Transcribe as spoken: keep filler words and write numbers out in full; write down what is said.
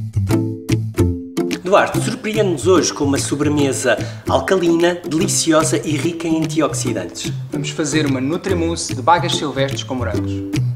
Duarte, surpreende-nos hoje com uma sobremesa alcalina, deliciosa e rica em antioxidantes. Vamos fazer uma Nutrimousse de bagas silvestres com morangos.